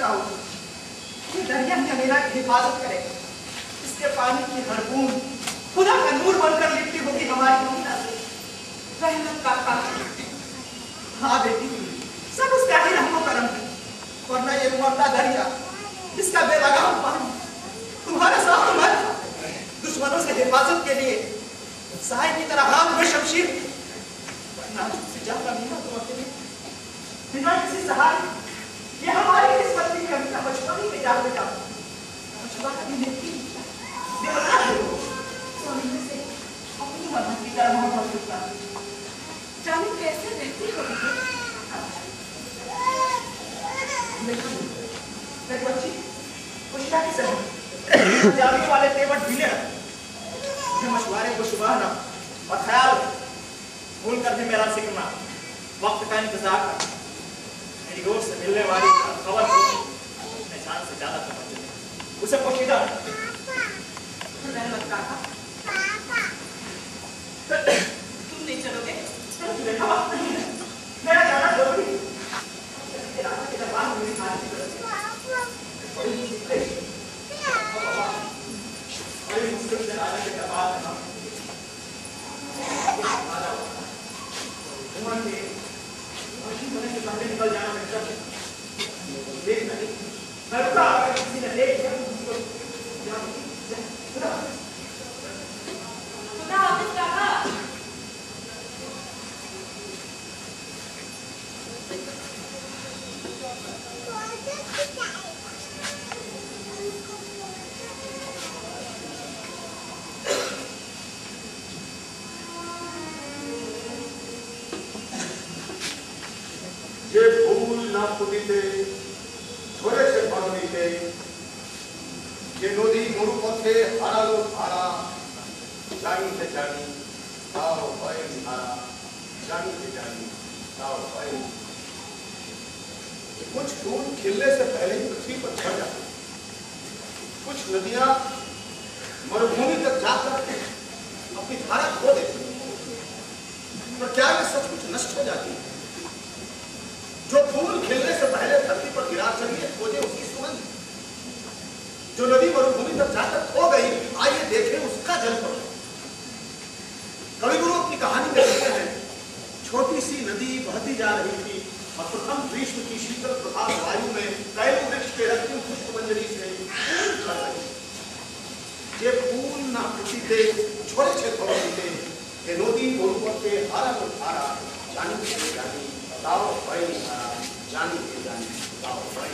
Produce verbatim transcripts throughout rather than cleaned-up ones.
चाहूँ ये दरिया मेरा हिफाजत करे, इसके पानी की हर बूंद खुदा का नूर बनकर लिपटी होगी हमारी ममता से। रहमत काका, हाँ बेटी, सब उसका ही रहमो करम है, वरना ये मरता दरिया, इसका बेलगाम पानी तुम्हारे साथ मर दुश्मनों से हिफाजत के लिए सहाय की तरह हाथ में शमशीर, वरना से ज्यादा नहीं तुम अकेले बिना किसी सहाय। ये हमारी किस्मत की कमी का मछुआरी में जा बेटा, मछुआ कभी नहीं देवता है वो, स्वामी से अपनी मदद की तरह मोहब्बत करता है। जाने कैसे रहती हो मेरी बच्ची, खुशिया की सही जाने वाले तेवर ढीले रख, मछुआरे को सुबह ना और ख्याल भूल कर भी मेरा सिकना वक्त का इंतजार कर, मेरी ओर से मिलने वाली खबर को पहचान से ज्यादा समझ उसे पोशीदा रहमत काका, तुम नहीं चलोगे? देखा बात नहीं है, मेरा जाना जरूरी है। के दरबार में खाने की बड़ी मुश्किल बड़ी मुश्किल से राजा के दरबार में उम्र के मशीन बने से पहले निकल जाना बेहतर है। देख नहीं मैं रुका, अगर किसी ने देख लिया तो उसको खुदा हाफिज काका। ये फूल ना फुटिते झरे से पड़िते, ये नदी मरु पथे हारालो धारा, जानी से जानी ताओ भय धारा, जानी से जानी ताओ भय। कुछ फूल खिलने से पहले ही पृथ्वी पर झड़ जाते, कुछ नदियां मरुभूमि तक जाकर अपनी धारा खो देती, पर क्या वे सब कुछ नष्ट हो जाती है? जो फूल खिलने से पहले धरती पर गिरा, चलिए खोजे उसकी सुगंध। जो नदी मरुभूमि तक जाकर खो गई, आइए देखें उसका जल पर। कविगुरु अपनी कहानी में लिखते हैं, छोटी सी नदी बहती जा रही थी और प्रथम ग्रीष्म की शीतल प्रभात वायु में कैलू वृक्ष के रत्न पुष्प मंजरी से फूल झड़ रही। ये फूल ना फूटीते छोटे छे पड़ते, ये नदी मरुपथे हारा को धारा, जानी से जानी ताओ भय धारा, जानी से जानी ताओ भय।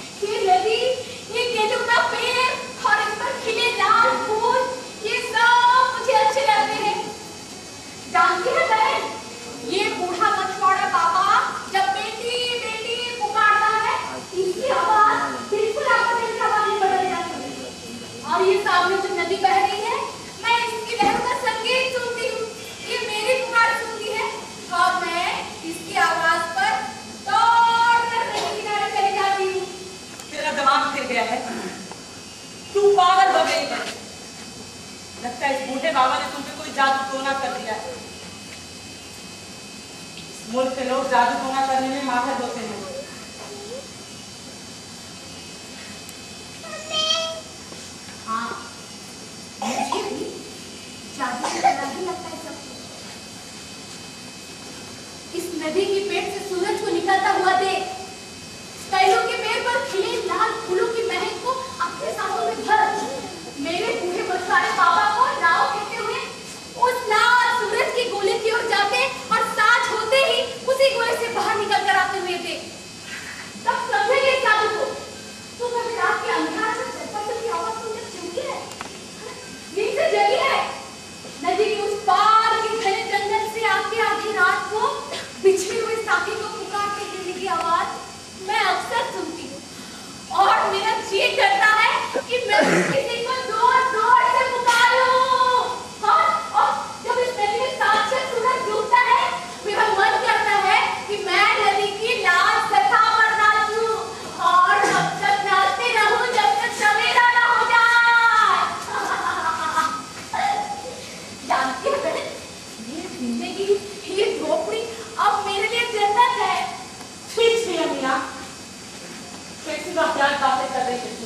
नदी, ये केचुआ पेड़ और इस पर खिले लाल फूल, ये सब जादू टोना कर दिया है। मुल्क के लोग जादू टोना करने में माहिर होते हैं। हाँ, मुझे भी जादू की तरह ही लगता है सब कुछ। इस नदी की पेट से सूरज को निकलता हुआ देख, कैलों के पेड़ पर खिले लाल फूलों की महक को अपने सांसों में भर, मेरे बूढ़े मछुआरे बाबा को नाव कहते हुए उस लाल सूरज की गोले की ओर जाते और सांझ होते ही उसी गोले से बाहर निकल कर आते हुए थे। तब समझेंगे इस जादू को। तो कभी रात के अंधकार में चप्पल की आवाज सुनकर चमकी है, नींद से जगी है, नदी के उस पार के घने जंगल से आती आधी रात को बिछड़े हुए साथी को पुकारते देने की आवाज मैं अक्सर सुनती हूँ और मेरा जी करता है कि मैं किसी को जोर जोर से पुकारूं। हाँ, और जब इस नदी में साथ से सूरज डूबता है, मेरा मन करता है कि मैं नदी की लाल सतह पर नाचूं और तब तक नाचते रहूं जब तक सवेरा न हो जाए। जानती हो बहन, मेरी जिंदगी ये झोपड़ी अब मेरे लिए जन्नत है। ठीक से अमीना, कैसी वाहियात बातें कर रही थी।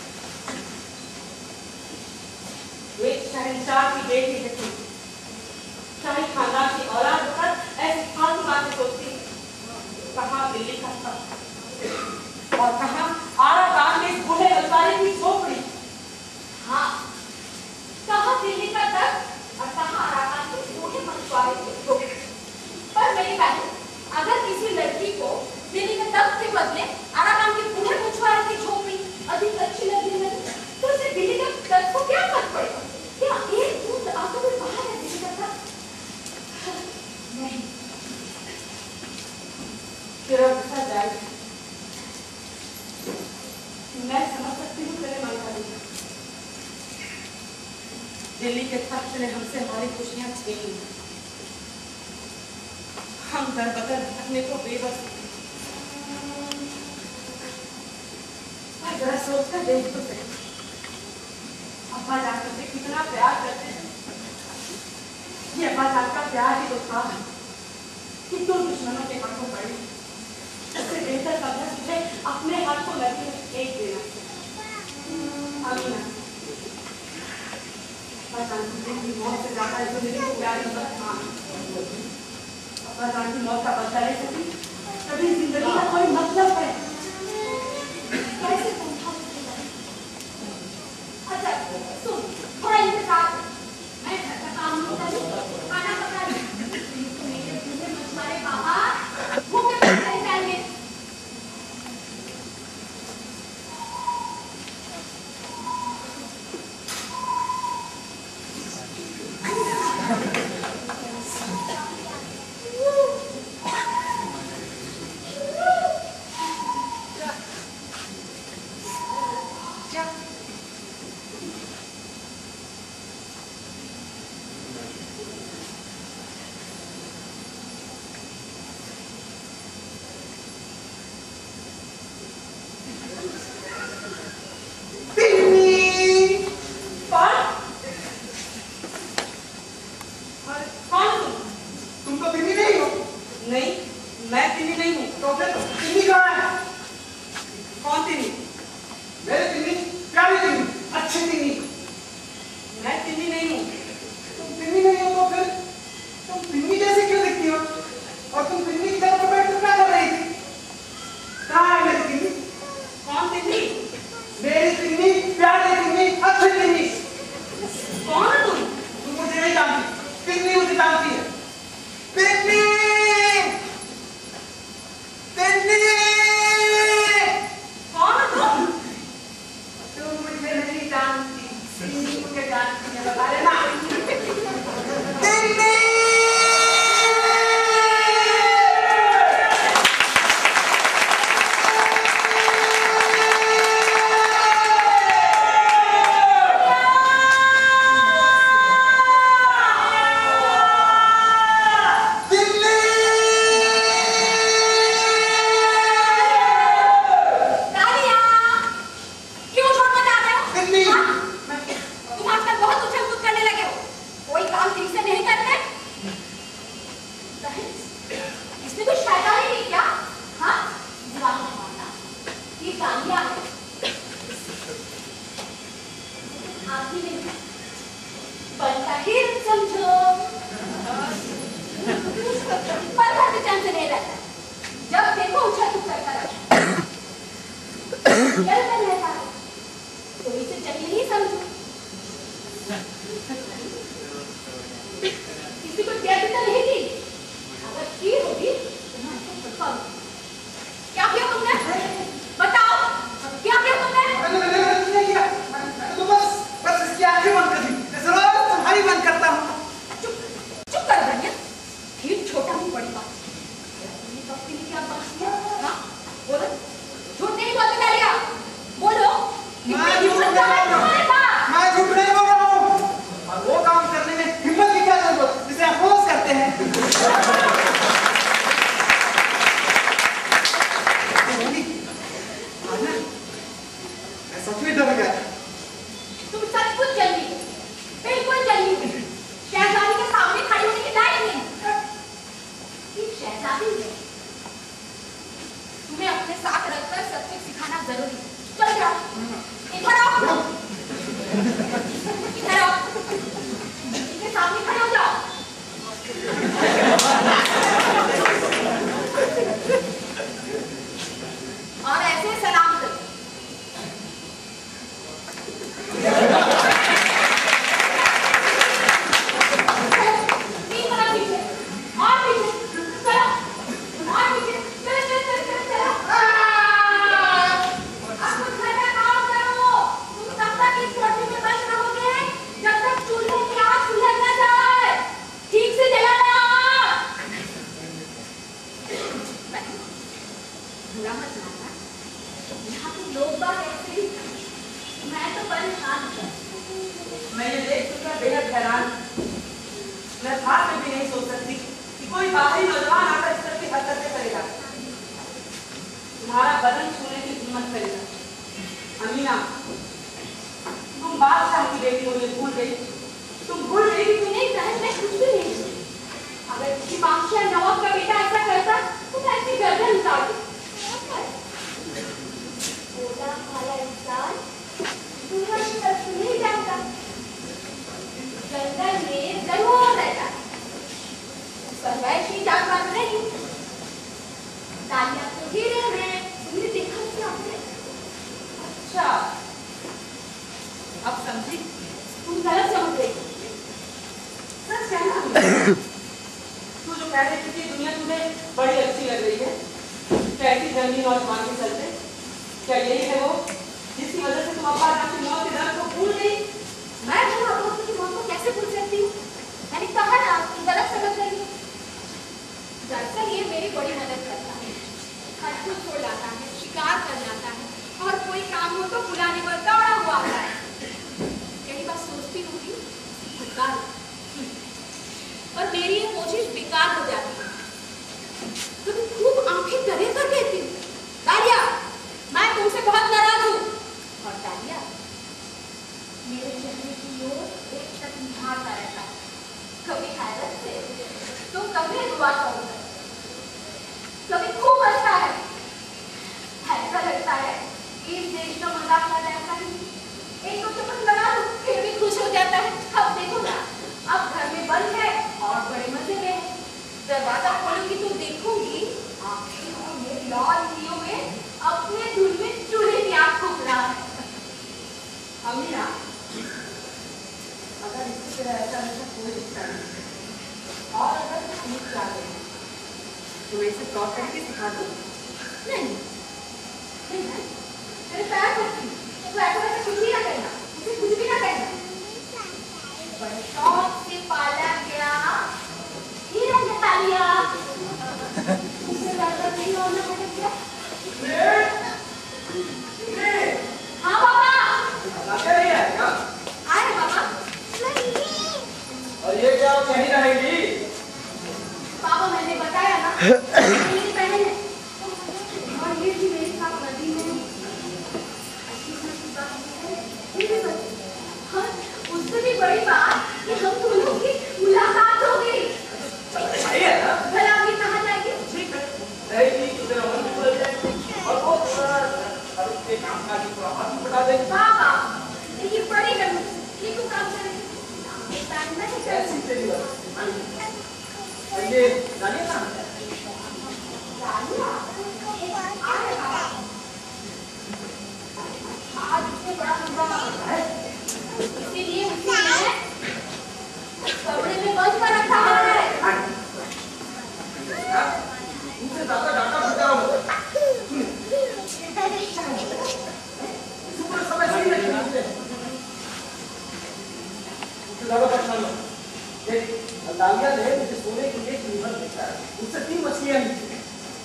एक शहंशाह की बेटी है तू, शाही खानदान की औलाद होकर ऐसी फालतू बातें सोचती है। कहाँ दिल्ली का सब और कहाँ आरा गांव में इस बूढ़े रसारी की झोपड़ी। हाँ, कहाँ दिल्ली का तक और कहाँ आराकान के बूढ़े मछुआरे के झोपड़ी। पर मेरी बहन, अगर किसी लड़की को दिल्ली का तख्त के बदले आराकान के बूढ़े मछुआरे की झोपड़ी अधिक अच्छी लगी नहीं, तो उसे दिल्ली का तख्त को क्या फर्क पड़ेगा? क्या एक बूंद आंखों में बाहर है दिल्ली का तख्त? नहीं, तेरा गुस्सा जाएगा। मैं समझ सकती हूँ तेरे मन का दुख। दिल्ली के तख्त ने हमसे हमारी खुशियां छीन ली। हम दर बदर भटकने को बेबस हैं। जरा सोच कर देख तो सही, अब्बा जान तुझसे कितना प्यार करते हैं। ये अब्बा जान का प्यार ही तो था कि तू दुश्मनों के हाथों पड़ी। उससे बेहतर समझा तुझे अपने हाथ को नदी में फेंक देना। अमीना, अब्बा जान तुझे की मौत से ज्यादा जो मेरी को प्यार ही बस मान। अब्बा जान की मौत का बदला ले सकी तभी जिंदगी का कोई मतलब है। कैसे समझा सकते हैं? अच्छा, सुन, थोड़ा इंतजार कर। मैं घर का काम नहीं करूँ, खाना पका लूँ। मेरे बूढ़े मछुआरे बाबा भूखे पेट नहीं जाएंगे। जलता रहता है, तो इसे चाहिए ही समझो। किसी को कहती तो नहीं थी, अगर की होगी तो मैं इसको बताऊं। क्या किया तुमने? बताओ, क्या किया तुमने? मैंने किया, मैंने तो बस बस इसकी आंखें बंद कर दी, जैसे रोज तुम्हारी बंद करता हूँ। चुप चुप कर बनिया, फिर छोटा हूँ बड़ी बात। तुमने कब के लिए क्या बात किया? हाँ बोलो, झूठ नहीं बोलती डालिया, बोलो। मैं झूठ नहीं बोल रहा हूँ, मैं झूठ नहीं बोल रहा हूँ। और वो काम करने में हिम्मत की क्या जरूरत, जिसे अपोज करते हैं। मैं सच में डर गया। तुम सचमुच जल्दी, बिल्कुल जल्दी। शहजादी के सामने खड़ी होने के लायक नहीं। एक शहजादी है, तुम्हें अपने साथ रखकर सब कुछ सिखाना जरूरी है। चल जाओ, इधर आओ, इधर आओ, इनके सामने खड़े हो जाओ। और ऐसे सलाम करो। तीन कदम पीछे, और पीछे, चलो, और पीछे, चलो, चलो, चलो, चलो, चलो। अब कुछ घर का काम करो। तुम तब तक इस कोठरी में बंद रहोगे, जब तक चूल्हे की आग सुलग न जाए। ठीक से जलाना। बुरा मत मानना, यहाँ के लोग बाग ऐसे ही हैं। मैं तो परेशान हूँ। मैं ये देख कर बेहद हैरान। मैं ख्वाब में भी नहीं सोच सकती कि कोई बाहरी नौजवान आकर इस तरह की हरकतें करेगा, तुम्हारा बदन छूने की हिम्मत करेगा। अमीना, तुम बादशाह की बेटी हो, ये भूल गई? तुम भूल गई कि नहीं बहन, मैं कुछ भी नहीं। अगर किसी बादशाह नवाब का बेटा ऐसा करता तो मैं इसकी गर्दन उतार दूं। भोला भाला इंसान दुनिया की तरफ नहीं जानता, जंगल में जरूर रहता, सरवैशी जानवर नहीं। डालिया तो हीरे हैं, तुमने देखा क्या आपने? अच्छा, अब समझी? तुम गलत समझ रही। सच कहना, तू जो कह रही थी कि दुनिया तुम्हें बड़ी अच्छी लग रही है, क्या ऐसी जंगली नौजवान के चलते? क्या यही है वो जिसकी वजह से तुम अब्बा जान की मौत के दर्द को भूल गई? मैं तुम अब्बा की मौत को कैसे भूल सकती हूँ? मैंने कहा ना, तुम गलत समझ रही हो। दरअसल ये मेरी बड़ी मदद करता है, खर्च को छोड़ लाता है, शिकार कर जाता है, और कोई काम हो तो बुलाने पर दौड़ा हुआ आता है। कई बार सोचती हूँ कि बेकार, और मेरी ये कोशिश बेकार हो जाती है। कभी खूब आंखें करे कर कहती हूँ, डालिया, मैं तुमसे बहुत नाराज हूँ। और डालिया मेरे चेहरे की ओर एक तक निहारता रहता है, कभी हैरत से तो कभी दुआ करता, कभी खूब हंसता है। ऐसा लगता है कि इस देश का मजाक ना ऐसा ही एक दो चपत लगा दूं फिर भी खुश हो जाता है। अब देखो ना, अब घर में बंद है और बड़े मजे में है। दरवाजा खोलूंगी तो देखूंगी आंखें और मेरे लाल दियों में अपने धुन में चूल्हे की आग फूंक रहा है। अमीना, अगर इसकी तरह ऐसा ऐसा कोई रिश्ता नहीं, और अगर ठीक चाहते हैं तो मैं इसे टॉप करके सिखा दूँ। नहीं नहीं मैं तेरे पैर पड़ती तो ऐसा वैसा कुछ भी ना करना, मुझे कुछ भी ना करना। बड़े शौक से पाला गया हीरा निकालिया, उसे ज्यादा नहीं होना पड़े क्या? हाँ बाबा, क्या नहीं आएगा? आए बाबा। और ये क्या कहीं रहेगी? बाबा मैंने बताया ना, मेरी बहन है और ये भी मेरे साथ नदी में। हाँ, उससे भी बड़ी बात कि हम दोनों की मुलाकात हो गई। सही है ना? भला अभी कहाँ जाएंगे? ठीक है, रहेगी तो तेरा मन भी बदल जाए और वो थोड़ा अब इसके काम काज थोड़ा हाथ में बता देंगे। बाबा ये बड़ी गलती, ये क्यों काम करेंगे? टाइम नहीं ऐसी तेरी बात। ये जानिए ना? जानिए? आए बाबा। उससे तीन मछलियां ली थी।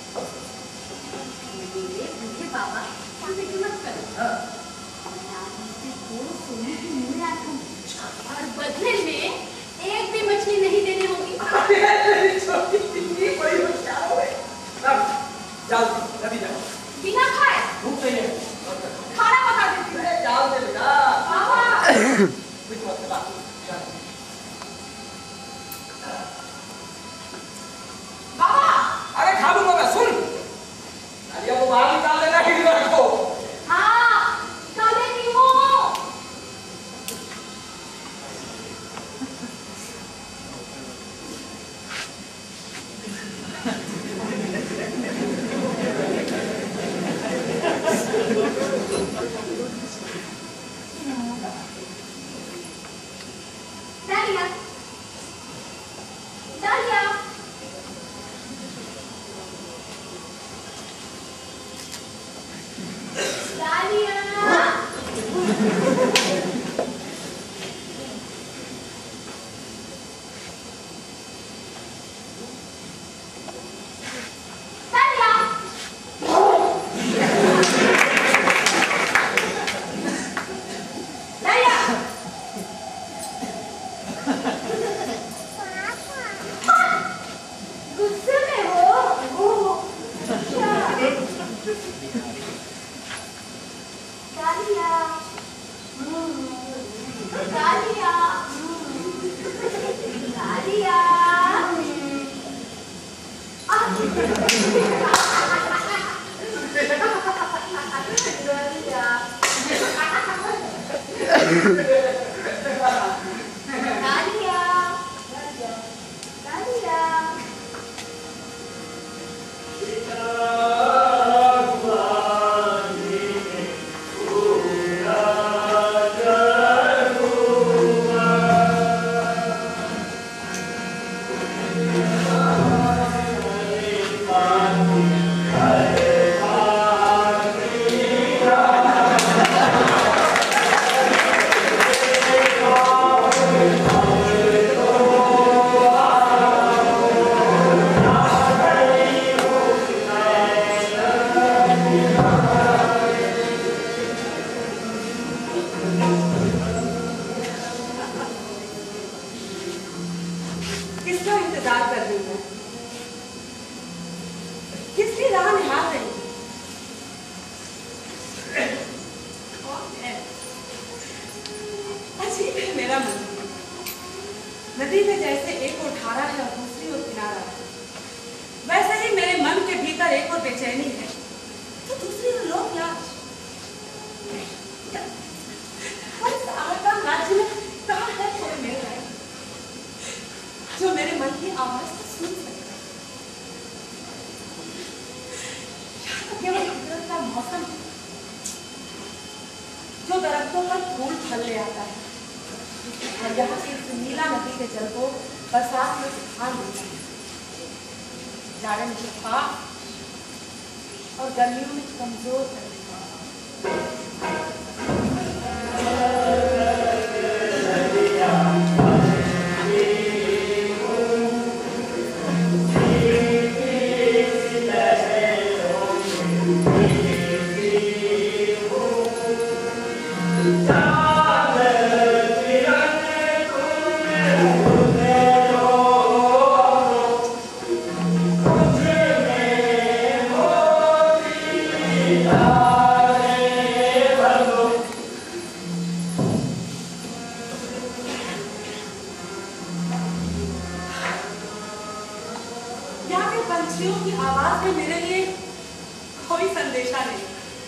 मुझे बाबा फिक्र मत करो। हाँ। मैं आज इससे दो सोने की मुहर आती हूँ और बदले में एक भी मछली नहीं देनी होगी। अरे छोटी इतनी बड़ी होशियार हो गई। अब जाओ नदी जाओ। बिना खाए भूख नहीं है। खाना पका देती हूँ। अरे जाओ दे बेटा। बाबा कुछ मत करा। बाबा अरे खा लूंगा मैं, सुन। अरे वो बाहर निकाल देना हिलवर को। हाँ निकाल देती हूँ। डालिया डालिया डालिया डालिया डालिया गुस्से में हो? ओह, अच्छा। डालिया, हम्म, डालिया, हम्म, डालिया, हम्म। आह, डालिया, डालिया, डालिया। किसका इंतजार कर रही है? किसकी राह निहार रही है? कौन है? अजीब है मेरा मन। नदी में जैसे एक ओर धारा है और दूसरी ओर किनारा है, वैसे ही मेरे मन के भीतर एक ओर बेचैनी है तो दूसरी ओर लोक लाज। और इस आगम राज्य में कहाँ है कोई मेरा जो मेरे मन की आवाज को सुन सकता है? यहाँ तो केवल कुदरत का मौसम है जो दरख्तों पर फूल फल ले आता है और यहाँ की इस नीला नदी के जल को बरसात में सुखा लेता है। जाड़े में सुखा और गर्मियों में कमजोर कर देता है। पंछियों की आवाज में मेरे लिए कोई संदेशा नहीं।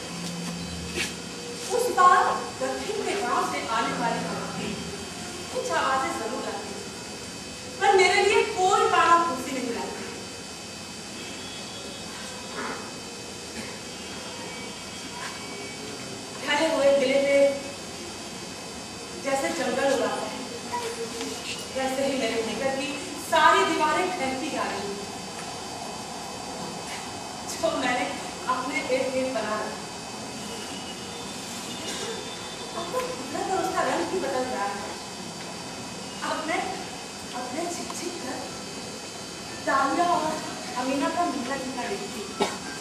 उस बार दक्षिण के गांव से आने वाली कुछ आवाजें जरूर आती, पर मेरे लिए कोई काना भूसी नहीं लाती। ठहरे हुए किले में जैसे जंगल उड़ाता है, वैसे ही मेरे भीतर की सारी दीवारें ठहरती जा रही हैं, जो मैंने अपने इर्द गिर्द बना रखा। अब तो कुदरत और उसका रंग भी बदल रहा है। अब मैं अपने छिप छिप कर डालिया और अमीना का मीठा मीठा देखती